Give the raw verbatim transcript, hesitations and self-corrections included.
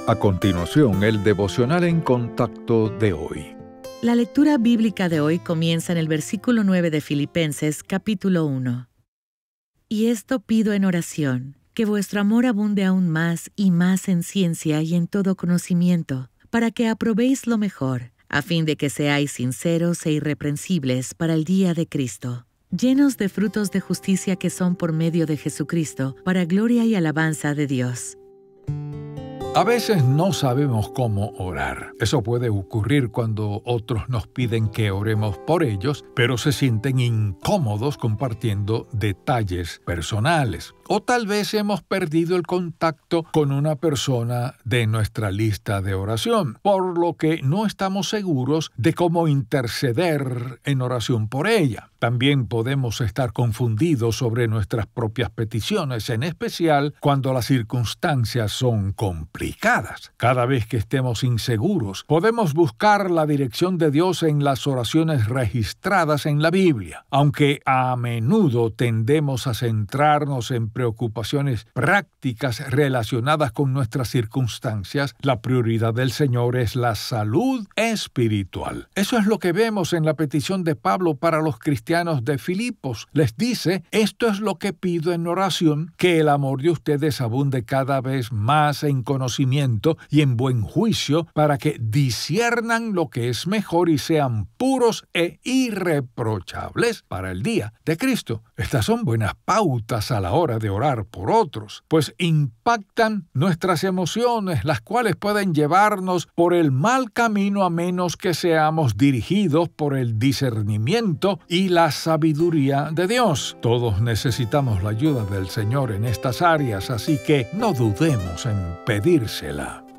A continuación, el devocional en contacto de hoy. La lectura bíblica de hoy comienza en el versículo nueve de Filipenses, capítulo uno. Y esto pido en oración, que vuestro amor abunde aún más y más en ciencia y en todo conocimiento, para que aprobéis lo mejor, a fin de que seáis sinceros e irreprensibles para el día de Cristo, llenos de frutos de justicia que son por medio de Jesucristo, para gloria y alabanza de Dios. A veces no sabemos cómo orar. Eso puede ocurrir cuando otros nos piden que oremos por ellos, pero se sienten incómodos compartiendo detalles personales. O tal vez hemos perdido el contacto con una persona de nuestra lista de oración, por lo que no estamos seguros de cómo interceder en oración por ella. También podemos estar confundidos sobre nuestras propias peticiones, en especial cuando las circunstancias son complicadas. Cada vez que estemos inseguros, podemos buscar la dirección de Dios en las oraciones registradas en la Biblia. Aunque a menudo tendemos a centrarnos en preocupaciones prácticas relacionadas con nuestras circunstancias, la prioridad del Señor es la salud espiritual. Eso es lo que vemos en la petición de Pablo para los cristianos de Filipos. Les dice: esto es lo que pido en oración, que el amor de ustedes abunde cada vez más en conocimiento y en buen juicio, para que disciernan lo que es mejor y sean puros e irreprochables para el día de Cristo. Estas son buenas pautas a la hora de orar por otros, pues impactan nuestras emociones, las cuales pueden llevarnos por el mal camino a menos que seamos dirigidos por el discernimiento y la sabiduría de Dios. Todos necesitamos la ayuda del Señor en estas áreas, así que no dudemos en pedírsela.